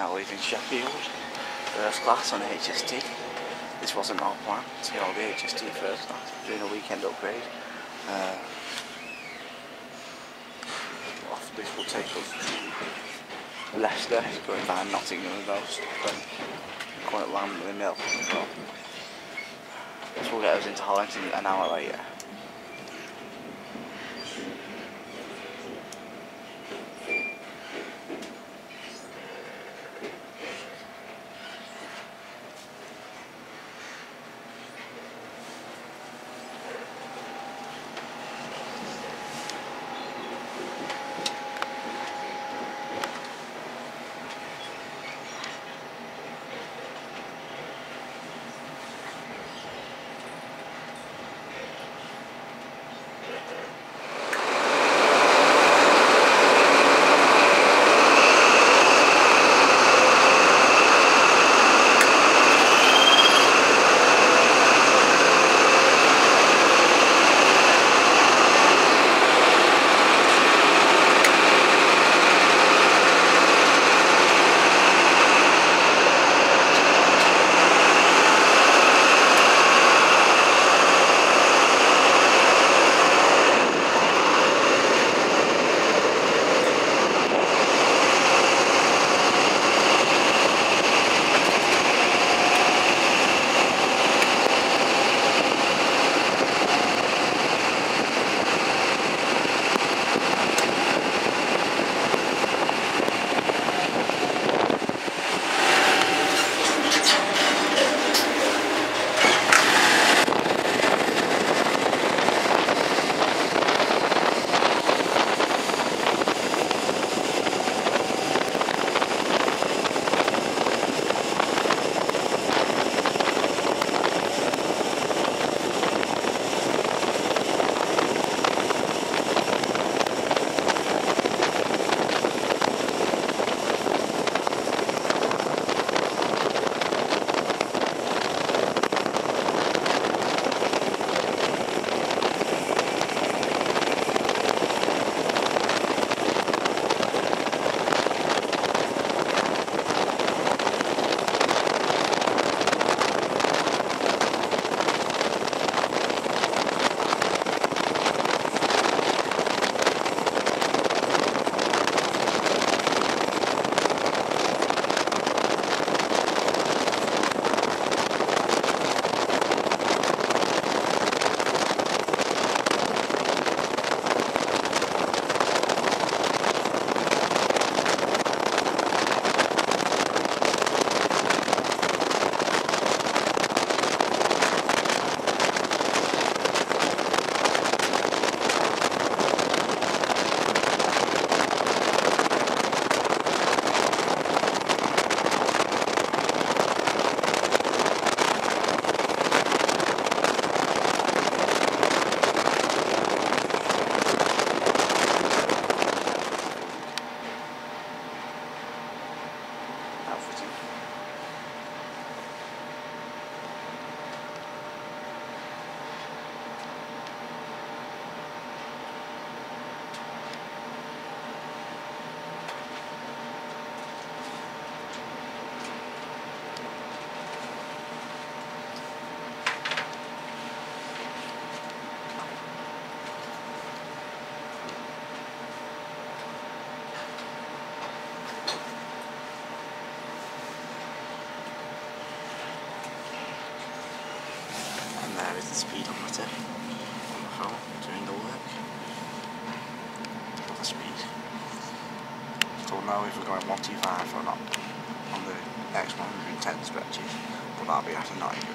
now leaving Sheffield First Class on HST. This wasn't our plan to go the HST First Class, doing a weekend upgrade. This will take us to Leicester, going via Nottingham and most, then quite Lambley Mill as well. This will get us into Holland an hour later. There is the speedometer on the phone during the work. Or the speed. Still know if we're going 125 or not on the X110 stretches, but that'll be after Nottingham.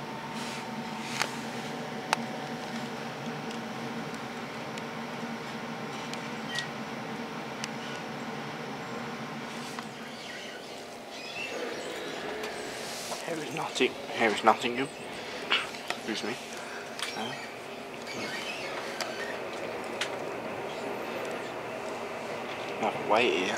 Here is Nottingham. Excuse me. Have a wait here.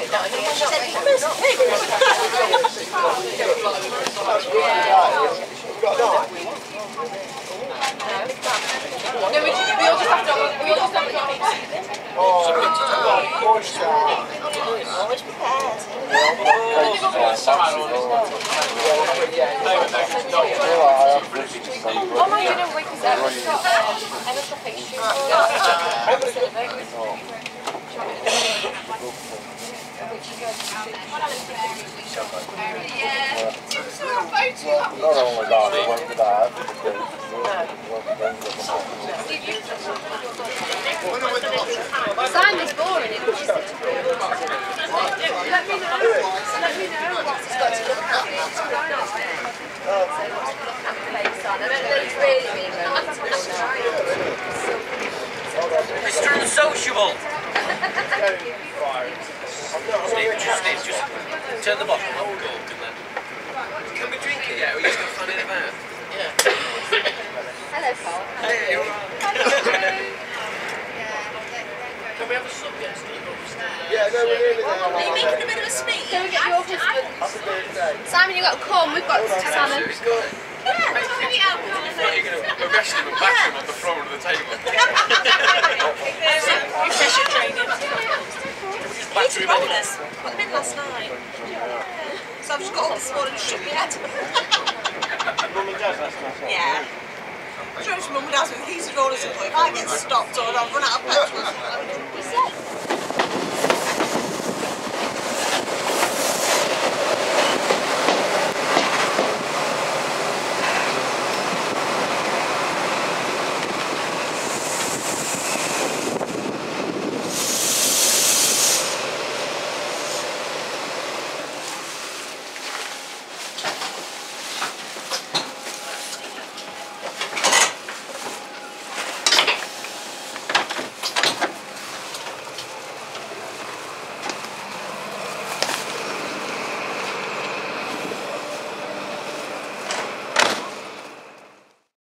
She said, "Where's the pig?" No, we all just have to. Always prepared. Oh no, you know, because Emma's got pastry. Simon's boring. Let me know. Let me know what it's got to look at. Mr. Unsociable! Steve, just turn the bottle on cork and then... Can we drink it yet, or are you just going to fan it about? Yeah. Hello, Paul. Hey, you're right. Can we have a sub, yes, Steve? Yeah, no, we're really Are you making a bit of a sneak? Can we get your husband? Simon, you got to come. We've got salmon. Yeah, you're going to arrest him and bash him on the floor of the table. Refresher training. Back to him anyway. Rollers. Put them in last night. So I've just got up this morning and shook my head. Yeah. Drove to Mum and Dad's with heated rollers and thought, if I get stopped or I'll run out of petrol.